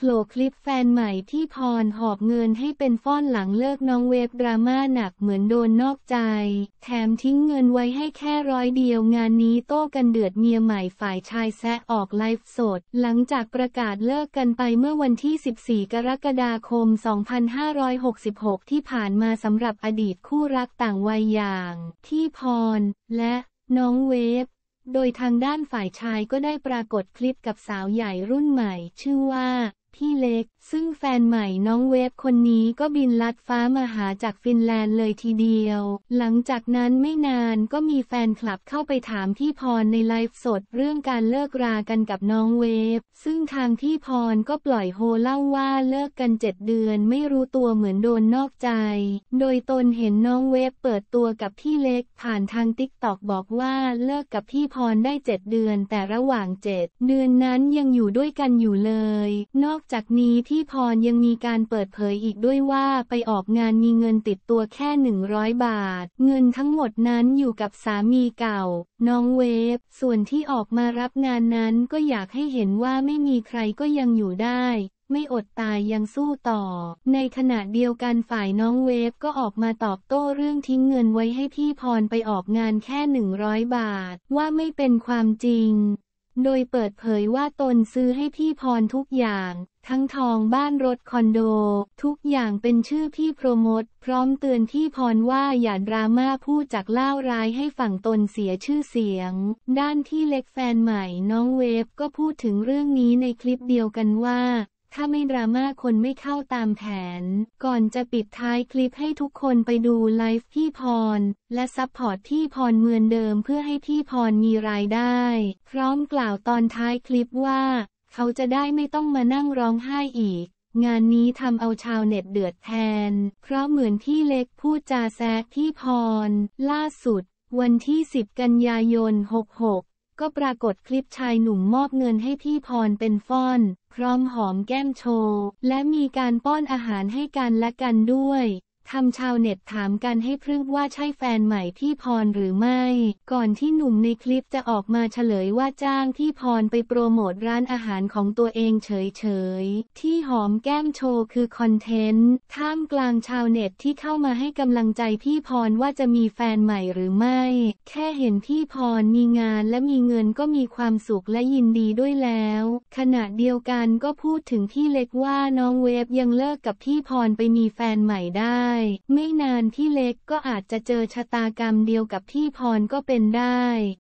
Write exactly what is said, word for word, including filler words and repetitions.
ผล่คลิปแฟนใหม่พี่พรหอบเงินให้เป็นฟ่อนหลังเลิกน้องเวฟดราม่าหนักเหมือนโดนนอกใจแถมทิ้งเงินไว้ให้แค่ร้อยเดียวงานนี้โต้กันเดือดเมียใหม่ฝ่ายชายแซะออกไลฟ์สดหลังจากประกาศเลิกกันไปเมื่อวันที่สิบสี่กรกฎาคมสองพันห้าร้อยหกสิบหกที่ผ่านมาสำหรับอดีตคู่รักต่างวัยอย่างพี่พรและน้องเวฟโดยทางด้านฝ่ายชายก็ได้ปรากฏคลิปกับสาวใหญ่รุ่นใหม่ชื่อว่าพี่เล็กซึ่งแฟนใหม่น้องเวฟคนนี้ก็บินลัดฟ้ามาหาจากฟินแลนด์เลยทีเดียวหลังจากนั้นไม่นานก็มีแฟนคลับเข้าไปถามพี่พรในไลฟ์สดเรื่องการเลิกรากันกับน้องเวฟซึ่งทางพี่พรก็ปล่อยโฮเล่าว่าเลิกกันเจ็ดเดือนไม่รู้ตัวเหมือนโดนนอกใจโดยตนเห็นน้องเวฟเปิดตัวกับพี่เล็กผ่านทางติ๊กต็อกบอกว่าเลิกกับพี่พรได้เจ็ดเดือนแต่ระหว่างเจ็ดเดือนนั้นยังอยู่ด้วยกันอยู่เลยนอกจากนี้พี่พรยังมีการเปิดเผยอีกด้วยว่าไปออกงานมีเงินติดตัวแค่หนึ่งร้อยบาทเงินทั้งหมดนั้นอยู่กับสามีเก่าน้องเวฟส่วนที่ออกมารับงานนั้นก็อยากให้เห็นว่าไม่มีใครก็ยังอยู่ได้ไม่อดตายยังสู้ต่อในขณะเดียวกันฝ่ายน้องเวฟก็ออกมาตอบโต้เรื่องทิ้งเงินไว้ให้พี่พรไปออกงานแค่หนึ่งร้อยบาทว่าไม่เป็นความจริงโดยเปิดเผยว่าตนซื้อให้พี่พรทุกอย่างทั้งทองบ้านรถคอนโดทุกอย่างเป็นชื่อพี่โปรโมทพร้อมเตือนพี่พรว่าอย่าดราม่าพูดจากเล่าร้ายให้ฝั่งตนเสียชื่อเสียงด้านที่เล็กแฟนใหม่น้องเวฟก็พูดถึงเรื่องนี้ในคลิปเดียวกันว่าถ้าไม่ดราม่าคนไม่เข้าตามแผนก่อนจะปิดท้ายคลิปให้ทุกคนไปดูไลฟ์พี่พรและซัพพอร์ตพี่พรเหมือนเดิมเพื่อให้พี่พรมีรายได้พร้อมกล่าวตอนท้ายคลิปว่าเขาจะได้ไม่ต้องมานั่งร้องไห้อีกงานนี้ทำเอาชาวเน็ตเดือดแทนเพราะเหมือนพี่เล็กพูดจาแซะพี่พรล่าสุดวันที่สิบกันยายนหกหกก็ปรากฏคลิปชายหนุ่มมอบเงินให้พี่พรเป็นฟ่อนพร้อมหอมแก้มโชว์และมีการป้อนอาหารให้กันและกันด้วยทำชาวเน็ตถามกันให้พรึกว่าใช่แฟนใหม่พี่พรหรือไม่ก่อนที่หนุ่มในคลิปจะออกมาเฉลยว่าจ้างพี่พรไปโปรโมทร้านอาหารของตัวเองเฉยๆที่หอมแก้มโชว์คือคอนเทนต์ท่ามกลางชาวเน็ตที่เข้ามาให้กำลังใจพี่พรว่าจะมีแฟนใหม่หรือไม่แค่เห็นพี่พรมีงานและมีเงินก็มีความสุขและยินดีด้วยแล้วขณะเดียวกันก็พูดถึงพี่เล็กว่าน้องเวฟยังเลิกกับพี่พรไปมีแฟนใหม่ได้ไม่นานพี่เล็กก็อาจจะเจอชะตากรรมเดียวกับพี่พรก็เป็นได้